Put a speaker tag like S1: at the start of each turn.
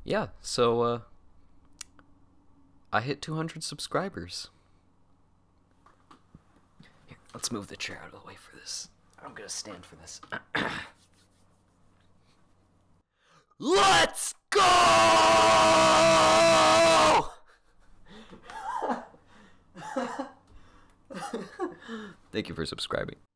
S1: yeah, so I hit 200 subscribers. Here, let's move the chair out of the way for this. I'm gonna stand for this. Let's go! Thank you for subscribing.